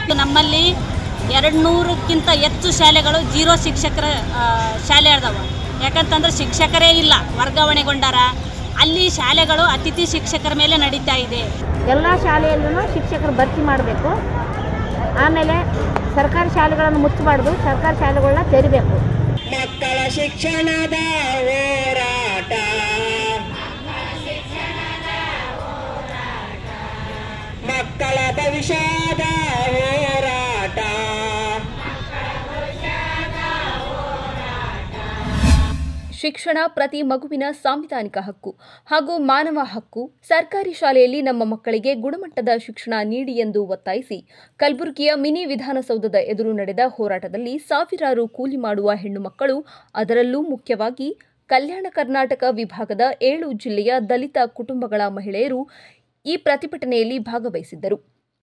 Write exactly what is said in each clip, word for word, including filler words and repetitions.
ನಮ್ಮಲ್ಲಿ ಎರಡು ನೂರಕ್ಕಿಂತ ಹೆಚ್ಚು ಶಾಲೆಗಳು ಜೀರೋ ಶಿಕ್ಷಕರ ಶಾಲೆ ಇದಾವೆ. ಯಾಕಂತಂದ್ರೆ ಶಿಕ್ಷಕರೇ ಇಲ್ಲ, ವರ್ಗಾವಣೆಗೊಂಡಾರ. ಅಲ್ಲಿ ಶಾಲೆಗಳು ಅತಿಥಿ ಶಿಕ್ಷಕರ ಮೇಲೆ ನಡೀತಾ ಇದೆ. ಎಲ್ಲ ಶಾಲೆಯಲ್ಲೂ ಶಿಕ್ಷಕರು ಭರ್ತಿ ಮಾಡಬೇಕು. ಆಮೇಲೆ ಸರ್ಕಾರಿ ಶಾಲೆಗಳನ್ನು ಮುಚ್ಚಬಾರ್ದು, ಸರ್ಕಾರಿ ಶಾಲೆಗಳನ್ನ ತೆರಿಬೇಕು. ಮಕ್ಕಳ ಶಿಕ್ಷಣದ ಹೋರಾಟ, ಮಕ್ಕಳ ಭವಿಷ್ಯದ ಹೋರಾಟ. ಶಿಕ್ಷಣ ಪ್ರತಿ ಮಗುವಿನ ಸಾಂವಿಧಾನಿಕ ಹಕ್ಕು ಹಾಗೂ ಮಾನವ ಹಕ್ಕು. ಸರ್ಕಾರಿ ಶಾಲೆಯಲ್ಲಿ ನಮ್ಮ ಮಕ್ಕಳಿಗೆ ಗುಣಮಟ್ಟದ ಶಿಕ್ಷಣ ನೀಡಿ ಎಂದು ಒತ್ತಾಯಿಸಿ ಕಲಬುರಗಿಯ ಮಿನಿ ವಿಧಾನಸೌಧದ ಎದುರು ನಡೆದ ಹೋರಾಟದಲ್ಲಿ ಸಾವಿರಾರು ಕೂಲಿ ಮಾಡುವ ಹೆಣ್ಣು ಮಕ್ಕಳು, ಅದರಲ್ಲೂ ಮುಖ್ಯವಾಗಿ ಕಲ್ಯಾಣ ಕರ್ನಾಟಕ ವಿಭಾಗದ ಏಳು ಜಿಲ್ಲೆಯ ದಲಿತ ಕುಟುಂಬಗಳ ಮಹಿಳೆಯರು ಈ ಪ್ರತಿಭಟನೆಯಲ್ಲಿ ಭಾಗವಹಿಸಿದ್ದರು.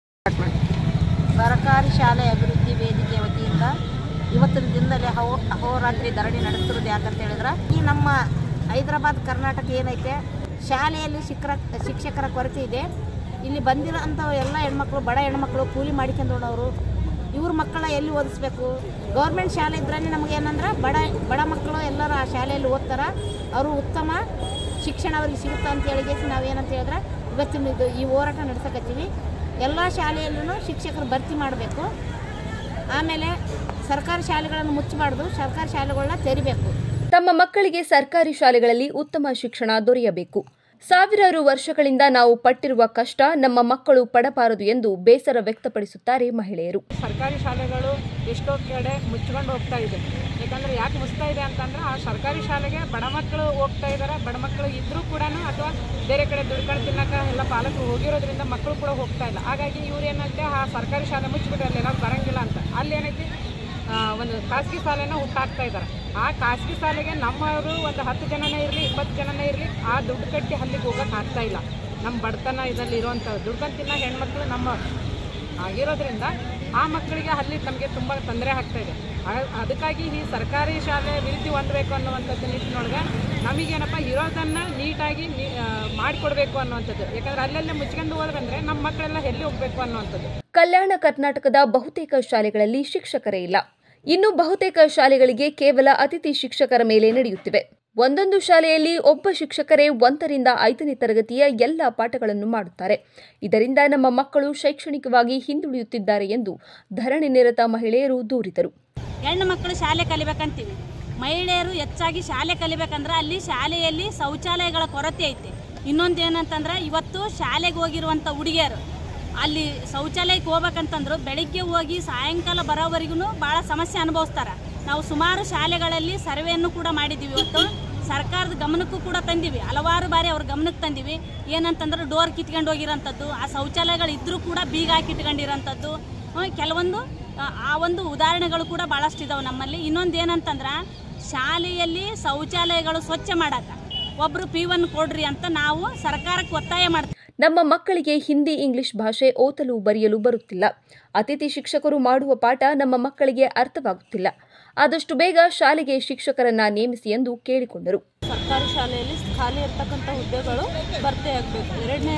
ಸರ್ಕಾರಿ ಶಾಲೆ ಅಭಿವೃದ್ಧಿ ವೇದಿಕೆ ವತಿಯಿಂದ ಇವತ್ತಿನ ದಿನದಲ್ಲಿ ಹೋ ಅಹೋರಾತ್ರಿ ಧರಣಿ ನಡೆಸ್ತಿರೋದು ಯಾಕಂತ ಹೇಳಿದ್ರೆ, ಈ ನಮ್ಮ ಹೈದರಾಬಾದ್ ಕರ್ನಾಟಕ ಏನೈತೆ, ಶಾಲೆಯಲ್ಲಿ ಶಿಕ್ಷರ ಶಿಕ್ಷಕರ ಕೊರತೆ ಇದೆ. ಇಲ್ಲಿ ಬಂದಿರೋ ಅಂಥ ಎಲ್ಲ ಹೆಣ್ಮಕ್ಳು, ಬಡ ಹೆಣ್ಮಕ್ಳು ಕೂಲಿ ಮಾಡಿಕೊಂಡವರು, ಇವ್ರ ಮಕ್ಕಳ ಎಲ್ಲಿ ಓದಿಸ್ಬೇಕು? ಗೌರ್ಮೆಂಟ್ ಶಾಲೆ ಇದ್ರೇ ನಮಗೆ ಏನಂದ್ರೆ ಬಡ ಬಡ ಮಕ್ಕಳು ಎಲ್ಲರೂ ಆ ಶಾಲೆಯಲ್ಲಿ ಓದ್ತಾರೆ, ಅವರು ಉತ್ತಮ ಶಿಕ್ಷಣ ಅವ್ರಿಗೆ ಸಿಗುತ್ತೆ ಅಂತ ಹೇಳಿಗೆ ನಾವೇನಂತ ಹೇಳಿದ್ರೆ ಇವತ್ತಿನ ಇದು ಈ ಹೋರಾಟ ನಡೆಸಕತ್ತೀವಿ. ಎಲ್ಲ ಶಾಲೆಯಲ್ಲೂ ಶಿಕ್ಷಕರು ಭರ್ತಿ ಮಾಡಬೇಕು. ಆಮೇಲೆ ಸರ್ಕಾರಿ ಶಾಲೆಗಳನ್ನು ಮುಚ್ಚಬಾರ್ದು, ಸರ್ಕಾರಿ ಶಾಲೆಗಳನ್ನ ತೆರಿಬೇಕು. ತಮ್ಮ ಮಕ್ಕಳಿಗೆ ಸರ್ಕಾರಿ ಶಾಲೆಗಳಲ್ಲಿ ಉತ್ತಮ ಶಿಕ್ಷಣ ದೊರೆಯಬೇಕು. ಸಾವಿರಾರು ವರ್ಷಗಳಿಂದ ನಾವು ಪಟ್ಟಿರುವ ಕಷ್ಟ ನಮ್ಮ ಮಕ್ಕಳು ಪಡಬಾರದು ಎಂದು ಬೇಸರ ವ್ಯಕ್ತಪಡಿಸುತ್ತಾರೆ ಮಹಿಳೆಯರು. ಸರ್ಕಾರಿ ಶಾಲೆಗಳು ಎಷ್ಟೋ ಕಡೆ ಮುಚ್ಕೊಂಡು ಹೋಗ್ತಾ ಇದೆ. ಯಾಕಂದರೆ ಯಾಕೆ ಮುಚ್ತಾ ಇದೆ ಅಂತಂದ್ರೆ, ಆ ಸರ್ಕಾರಿ ಶಾಲೆಗೆ ಬಡ ಮಕ್ಕಳು ಹೋಗ್ತಾ ಇದ್ದಾರೆ. ಬಡ ಮಕ್ಕಳು ಇದ್ರೂ ಕೂಡ ಅಥವಾ ಬೇರೆ ಕಡೆ ದುಡ್ಕೊಂಡು ತಿನ್ನಕ್ಕೆ ಎಲ್ಲ ಪಾಲಕರು ಹೋಗಿರೋದ್ರಿಂದ ಮಕ್ಕಳು ಕೂಡ ಹೋಗ್ತಾ ಇಲ್ಲ. ಹಾಗಾಗಿ ಇವ್ರು ಏನಂತೆ, ಆ ಸರ್ಕಾರಿ ಶಾಲೆ ಮುಚ್ಚಿಬಿಟ್ರೆ ಅಲ್ಲಿ ಎಲ್ಲ ಬರೋಂಗಿಲ್ಲ ಅಂತ ಅಲ್ಲಿ ಏನೈತಿ ಒಂದು ಖಾಸಗಿ ಶಾಲೆನ ಹುಟ್ಟಾಕ್ತಾ ಇದ್ದಾರೆ. ಆ ಖಾಸಗಿ ಶಾಲೆಗೆ ನಮ್ಮವರು ಒಂದು ಹತ್ತು ಜನನೇ ಇರಲಿ, ಇಪ್ಪತ್ತು ಜನನೇ ಇರಲಿ, ಆ ದುಡ್ಡು ಕಟ್ಟಿ ಅಲ್ಲಿಗೆ ಹೋಗೋಕೆ ಆಗ್ತಾ ಇಲ್ಲ. ನಮ್ಮ ಬಡತನ ಇದರಲ್ಲಿ ಇರುವಂಥ ದುಡ್ಕೊಂಡು ತಿನ್ನೋ ಹೆಣ್ಮಕ್ಳು ನಮ್ಮ ಆಗಿರೋದ್ರಿಂದ ಆ ಮಕ್ಕಳಿಗೆ ಅಲ್ಲಿ ನಮಗೆ ತುಂಬ ತೊಂದರೆ ಆಗ್ತಾ ಇದೆ. ಅದಕ್ಕಾಗಿ ಈ ಸರ್ಕಾರಿ ಶಾಲೆ ಅಭಿವೃದ್ಧಿ ಹೊಂದಬೇಕು ಅನ್ನುವಂಥದ್ದು ನಿಟ್ಟಿನೊಳಗೆ ನಮಗೇನಪ್ಪ ಇರೋದನ್ನು ನೀಟಾಗಿ ಮಾಡಿಕೊಡ್ಬೇಕು ಅನ್ನುವಂಥದ್ದು. ಯಾಕಂದರೆ ಅಲ್ಲೆಲ್ಲ ಮುಚ್ಕೊಂಡು ಹೋದ್ರಂದ್ರೆ ನಮ್ಮ ಮಕ್ಕಳೆಲ್ಲ ಎಲ್ಲಿ ಹೋಗಬೇಕು ಅನ್ನುವಂಥದ್ದು. ಕಲ್ಯಾಣ ಕರ್ನಾಟಕದ ಬಹುತೇಕ ಶಾಲೆಗಳಲ್ಲಿ ಶಿಕ್ಷಕರೇ ಇಲ್ಲ. ಇನ್ನು ಬಹುತೇಕ ಶಾಲೆಗಳಿಗೆ ಕೇವಲ ಅತಿಥಿ ಶಿಕ್ಷಕರ ಮೇಲೆ ನಡೆಯುತ್ತಿವೆ. ಒಂದೊಂದು ಶಾಲೆಯಲ್ಲಿ ಒಬ್ಬ ಶಿಕ್ಷಕರೇ ಒಂದರಿಂದ ಐದನೇ ತರಗತಿಯ ಎಲ್ಲ ಪಾಠಗಳನ್ನು ಮಾಡುತ್ತಾರೆ. ಇದರಿಂದ ನಮ್ಮ ಮಕ್ಕಳು ಶೈಕ್ಷಣಿಕವಾಗಿ ಹಿಂದುಳಿಯುತ್ತಿದ್ದಾರೆ ಎಂದು ಧರಣಿ ನಿರತ ಮಹಿಳೆಯರು ದೂರಿದರು. ಹೆಣ್ಣು ಮಕ್ಕಳು ಶಾಲೆ ಕಲಿಬೇಕಂತೀವಿ, ಮಹಿಳೆಯರು ಹೆಚ್ಚಾಗಿ ಶಾಲೆ ಕಲಿಬೇಕಂದ್ರೆ ಅಲ್ಲಿ ಶಾಲೆಯಲ್ಲಿ ಶೌಚಾಲಯಗಳ ಕೊರತೆ ಐತೆ. ಇನ್ನೊಂದು ಏನಂತಂದ್ರೆ, ಇವತ್ತು ಶಾಲೆಗೆ ಹೋಗಿರುವಂಥ ಹುಡುಗಿಯರು ಅಲ್ಲಿ ಶೌಚಾಲಯಕ್ಕೆ ಹೋಗ್ಬೇಕಂತಂದ್ರು ಬೆಳಿಗ್ಗೆ ಹೋಗಿ ಸಾಯಂಕಾಲ ಬರೋವರೆಗೂ ಭಾಳ ಸಮಸ್ಯೆ ಅನುಭವಿಸ್ತಾರೆ. ನಾವು ಸುಮಾರು ಶಾಲೆಗಳಲ್ಲಿ ಸರ್ವೆಯನ್ನು ಕೂಡ ಮಾಡಿದ್ದೀವಿ. ಇವತ್ತು ಸರ್ಕಾರದ ಗಮನಕ್ಕೂ ಕೂಡ ತಂದೀವಿ, ಹಲವಾರು ಬಾರಿ ಅವ್ರ ಗಮನಕ್ಕೆ ತಂದೀವಿ. ಏನಂತಂದ್ರೆ ಡೋರ್ ಕಿತ್ಕೊಂಡು ಹೋಗಿರೋಂಥದ್ದು, ಆ ಶೌಚಾಲಯಗಳು ಇದ್ದರೂ ಕೂಡ ಬೀಗ ಹಾಕಿ ಇಟ್ಕೊಂಡಿರೋಂಥದ್ದು, ಕೆಲವೊಂದು ಆ ಒಂದು ಉದಾಹರಣೆಗಳು ಕೂಡ ಭಾಳಷ್ಟು ಇದಾವೆ ನಮ್ಮಲ್ಲಿ. ಇನ್ನೊಂದು ಏನಂತಂದ್ರೆ, ಶಾಲೆಯಲ್ಲಿ ಶೌಚಾಲಯಗಳು ಸ್ವಚ್ಛ ಮಾಡಕ್ಕೆ ಒಬ್ಬರು ಪಿ ಒನ್ ಕೊಡ್ರಿ ಅಂತ ನಾವು ಸರ್ಕಾರಕ್ಕೆ ಒತ್ತಾಯ ಮಾಡ್ತೀವಿ. ನಮ್ಮ ಮಕ್ಕಳಿಗೆ ಹಿಂದಿ, ಇಂಗ್ಲಿಷ್ ಭಾಷೆ ಓದಲು ಬರೆಯಲು ಬರುತ್ತಿಲ್ಲ. ಅತಿಥಿ ಶಿಕ್ಷಕರು ಮಾಡುವ ಪಾಠ ನಮ್ಮ ಮಕ್ಕಳಿಗೆ ಅರ್ಥವಾಗುತ್ತಿಲ್ಲ. ಆದಷ್ಟು ಬೇಗ ಶಾಲೆಗೆ ಶಿಕ್ಷಕರನ್ನ ನೇಮಿಸಿ ಎಂದು ಕೇಳಿಕೊಂಡರು. ಸರ್ಕಾರಿ ಶಾಲೆಯಲ್ಲಿ ಖಾಲಿ ಇರ್ತಕ್ಕಂಥ ಹುದ್ದೆಗಳು ಭರ್ತಿ ಆಗಬೇಕು. ಎರಡನೇ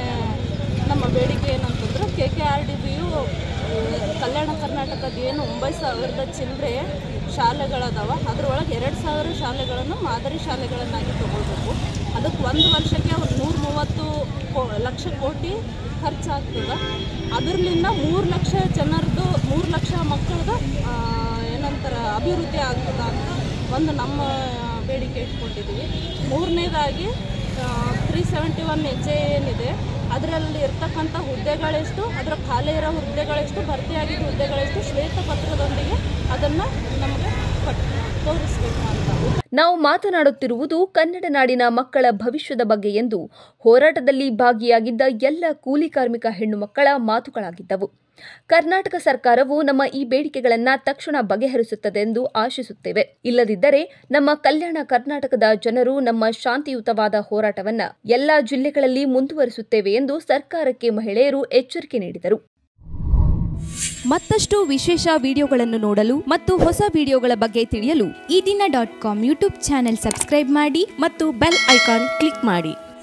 ನಮ್ಮ ಬೇಡಿಕೆ ಏನಂತಂದ್ರೆ, K K R D B Kalyana ಕರ್ನಾಟಕದ ಏನು ಒಂಬತ್ತು ಸಾವಿರದ ಚಿಲ್ಲರೆ ಶಾಲೆಗಳದಾವ, ಅದರೊಳಗೆ ಎರಡು ಸಾವಿರ ಶಾಲೆಗಳನ್ನು ಮಾದರಿ ಶಾಲೆಗಳನ್ನಾಗಿ ತಗೊಳ್ಬೇಕು. ಅದಕ್ಕೆ ಒಂದು ವರ್ಷಕ್ಕೆ ಒಂದು ನೂರ ಮೂವತ್ತು ಲಕ್ಷ ಕೋಟಿ ಖರ್ಚಾಗ್ತದೆ. ಅದರಿಂದ ಮೂರು ಲಕ್ಷ ಜನರದ್ದು, ಮೂರು ಲಕ್ಷ ಮಕ್ಕಳದ್ದು ಏನಂತಾರೆ ಅಭಿವೃದ್ಧಿ ಆಗ್ತದ ಅಂತ ಒಂದು ನಮ್ಮ ಬೇಡಿಕೆ ಇಟ್ಕೊಂಡಿದ್ದೀವಿ. ಮೂರನೇದಾಗಿ ತ್ರೀ ಸೆವೆಂಟಿ ಒನ್ ಹೆಜ್ಜೆ ಏನಿದೆ ಅದರಲ್ಲಿ ಇರ್ತಕ್ಕಂಥ ಹುದ್ದೆಗಳೆಷ್ಟು, ಅದರ ಖಾಲಿ ಇರೋ ಹುದ್ದೆಗಳೆಷ್ಟು, ಭರ್ತಿಯಾಗಿದ್ದ ಹುದ್ದೆಗಳೆಷ್ಟು, ಶ್ವೇತಪತ್ರದೊಂದಿಗೆ ಅದನ್ನು ನಮಗೆ ತೋರಿಸಬೇಕು ಅಂತ. ನಾವು ಮಾತನಾಡುತ್ತಿರುವುದು ಕನ್ನಡ ನಾಡಿನ ಮಕ್ಕಳ ಭವಿಷ್ಯದ ಬಗ್ಗೆ ಎಂದು ಹೋರಾಟದಲ್ಲಿ ಭಾಗಿಯಾಗಿದ್ದ ಎಲ್ಲ ಕೂಲಿ ಕಾರ್ಮಿಕ ಹೆಣ್ಣು ಮಕ್ಕಳ ಮಾತುಗಳಾಗಿದ್ದವು. ಕರ್ನಾಟಕ ಸರ್ಕಾರವು ನಮ್ಮ ಈ ಬೇಡಿಕೆಗಳನ್ನು ತಕ್ಷಣ ಬಗೆಹರಿಸುತ್ತದೆ ಎಂದು ಆಶಿಸುತ್ತೇವೆ. ಇಲ್ಲದಿದ್ದರೆ ನಮ್ಮ ಕಲ್ಯಾಣ ಕರ್ನಾಟಕದ ಜನರು ನಮ್ಮ ಶಾಂತಿಯುತವಾದ ಹೋರಾಟವನ್ನು ಎಲ್ಲಾ ಜಿಲ್ಲೆಗಳಲ್ಲಿ ಮುಂದುವರಿಸುತ್ತೇವೆ ಎಂದು ಸರ್ಕಾರಕ್ಕೆ ಮಹಿಳೆಯರು ಎಚ್ಚರಿಕೆ ನೀಡಿದರು. ಮತ್ತಷ್ಟು ವಿಶೇಷ ವಿಡಿಯೋಗಳನ್ನು ನೋಡಲು ಮತ್ತು ಹೊಸ ವಿಡಿಯೋಗಳ ಬಗ್ಗೆ ತಿಳಿಯಲು Eedina dot com YouTube channel subscribe ಮಾಡಿ ಮತ್ತು ಬೆಲ್ ಐಕಾನ್ ಕ್ಲಿಕ್ ಮಾಡಿ.